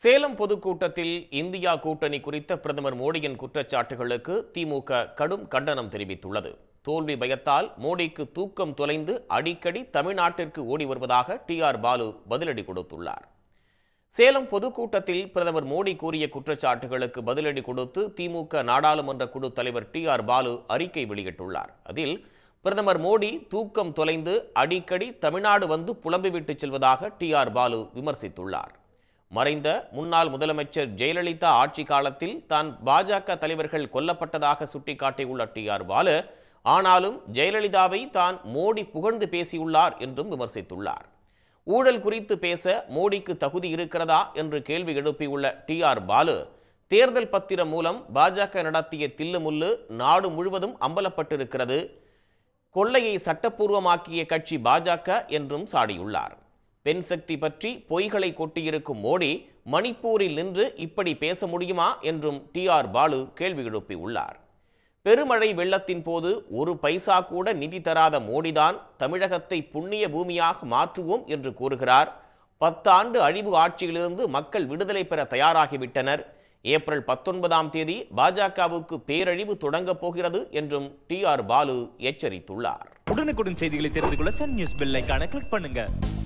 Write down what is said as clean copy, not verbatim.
சேலம் பொதுக்கூட்டத்தில் இந்தியா கூட்டணி குறித்த பிரதமர் மோடியின் குற்றச்சாட்டுகளுக்கு திமுக கடும் கண்டனம் தெரிவித்துள்ளது. தோல்வி பயத்தால் மோடிக்கு தூக்கம் தொலைந்து அடிக்கடி தமிழ்நாட்டிற்கு ஓடி வருவதாக பாலு பதிலடி கொடுத்துள்ளார். சேலம் பொதுக்கூட்டத்தில் பிரதமர் மோடி கூறிய குற்றச்சாட்டுகளுக்கு பதிலடி கொடுத்து திமுக நாடாளுமன்ற குழு தலைவர் பாலு அறிக்கை வெளியிட்டுள்ளார். அதில் பிரதமர் மோடி தூக்கம் தொலைந்து அடிக்கடி தமிழ்நாடு வந்து புலம்பிவிட்டு செல்வதாக பாலு விமர்சித்துள்ளார். மறைந்த முன்னாள் முதலமைச்சர் ஜெயலலிதா ஆட்சி காலத்தில் தான் பாஜக தலைவர்கள் கொல்லப்பட்டதாக சுட்டிக்காட்டியுள்ள பாலு, ஆனாலும் ஜெயலலிதாவை தான் மோடி புகழ்ந்து பேசியுள்ளார் என்றும் விமர்சித்துள்ளார். ஊழல் குறித்து பேச மோடிக்கு தகுதி இருக்கிறதா என்று கேள்வி எழுப்பியுள்ள பாலு, தேர்தல் பத்திரம் மூலம் பாஜக நடத்திய தில்லுமுல்லு நாடு முழுவதும் அம்பலப்பட்டிருக்கிறது. கொள்ளையை சட்டப்பூர்வமாக்கிய கட்சி பாஜக என்றும் சாடியுள்ளார். பெண் சக்தி பற்றி பொய்களை கொட்டியிருக்கும் மோடி மணிப்பூரில் நின்று இப்படி பேச முடியுமா என்றும் பாலு கேள்வி எழுப்பியுள்ளார். பெருமழை வெள்ளத்தின் போது ஒரு பைசா கூட நிதி தராத மோடிதான் தமிழகத்தை புண்ணிய பூமியாக மாற்றுவோம் என்று கூறுகிறார். 10 ஆண்டு அழிவு ஆட்சியிலிருந்து மக்கள் விடுதலை பெற தயாராகிவிட்டனர். ஏப்ரல் 19ஆம் தேதி பாஜகவுக்கு பேரழிவு தொடங்கப் போகிறது என்றும் பாலு எச்சரித்துள்ளார். உடனுக்குடன் செய்திகளை தெரிந்து கொள்ள சன் நியூஸ் பெல் ஐகானை கிளிக் பண்ணுங்க.